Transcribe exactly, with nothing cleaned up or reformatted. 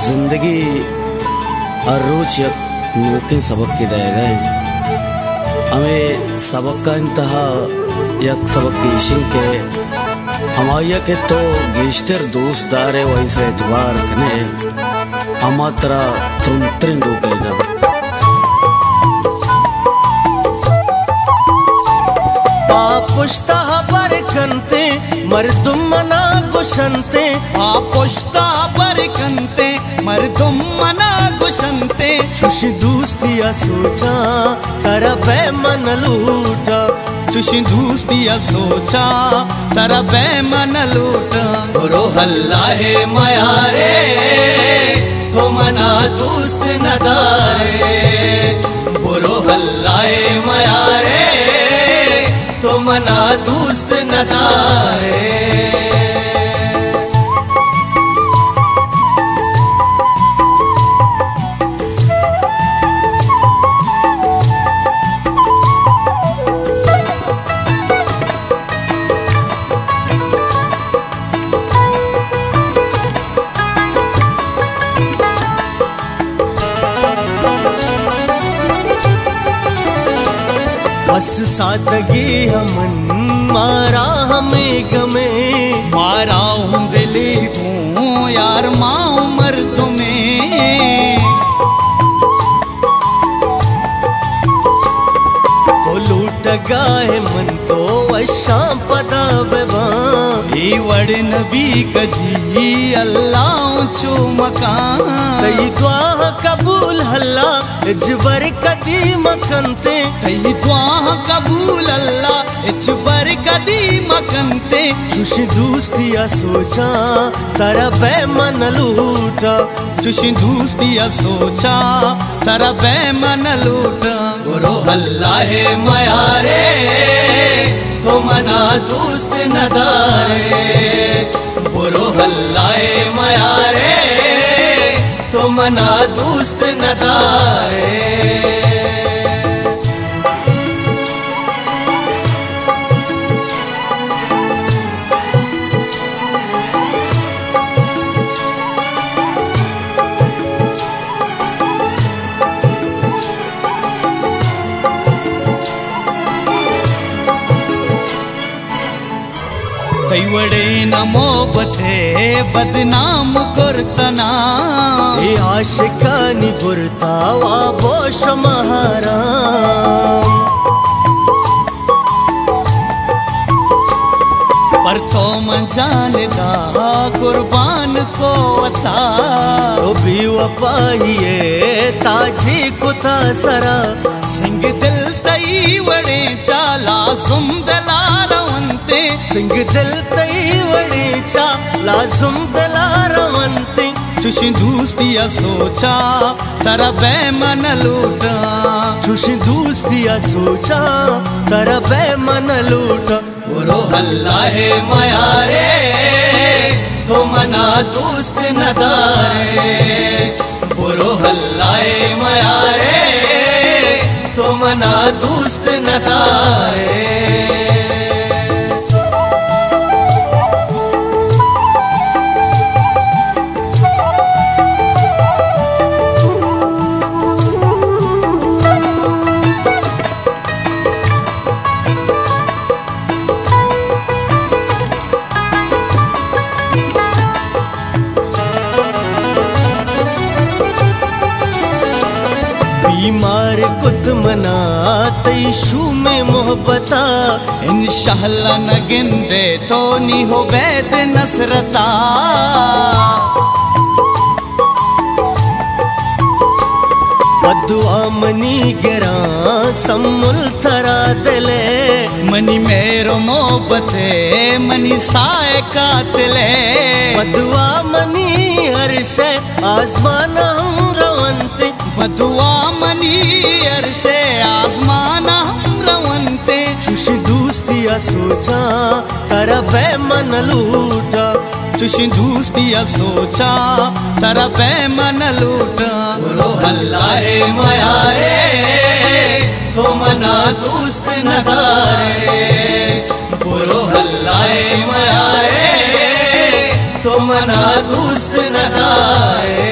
जिंदगी हर रोज यक नोकिन सबक की दे गए हमें सबक का इंतहा यक सबक की इशिंग के हमाया के तो गेस्टर दोस्त दारे वैसे एतबार कने हमारा तुम दो कहेगा पुष्ता बरकंते मर्दुम मना गुशंते पुष्ता बरकंते मर्दुम मना गुशंते चुशी दोस्तिया सोचा तारा बे मन लूटा चुशी दोस्तिया सोचा तारा बे मन लूटा बुरो हल्ला है मयारे तो मना दोस्त नदारे बुरो हल्ला है मयारे तो मना दोस्त नदारे बस सादगी हमन मारा हमें गमे मारा हूँ दिली हूँ यार माँ मर्द में तो लूट गाए मन तो वशा पदा बेबा वड़ नबी कजी अल्लाह चो मकान तई दुआ कबूल हल्ला इजबर कदी मकनते तई दुआ कबूल अल्लाह इजबर कदी मकनते चुश दोस्तिया सोचा तारा बे मन लूटा चुश दोस्तिया सोचा तारा बे मन लूटा बुरो हल्ला है मयारे तो मना दोस्त नदारे बुरो हल्ला है मयारे तो मना दोस्त नदारे वड़े नमो बथे बदनाम गुरतना ए आशिकानी गुरतावा बोश महारा पर तो मन जानदा कुर्बान को वता तो भी वपाहिए ताजी कुता सरा सिंह दिल तई वड़े चाला सुम दला रवंते सिंह दिल तई वड़े चाला सुम दला रवंते चुशी दोस्तिया सोचा तारा बे मन लूटा चुशी दोस्तिया सोचा तारा बे मन लूटा बुरो हल्ला है मयारे तो मना दोस्त नदारे बुरो हल्ला है मयारे तो मना दोस्त नदारे बीमार कुत मना तईशु में मोहब्बता इंशाअल्लाह न गिंदे तो नी हो वैद नसरता बदुआ मनी गिरा सम्मुल थरा दिले मनी मेरो मोहब्बते मनी साए कातिले बदुआ मनी हर शे आसमान हम रवंते बदुआ मनी हर शे आसमान हम रवंते चुश दोस्तिया सोचा तारा बे मन लूटा चुश दोस्तिया सोचा तारा बे मन लूटा बुरो हल्ला है मयारे तो मना दोस्त नदारे बुरो हल्ला है मयारे तो मना दोस्त नदारे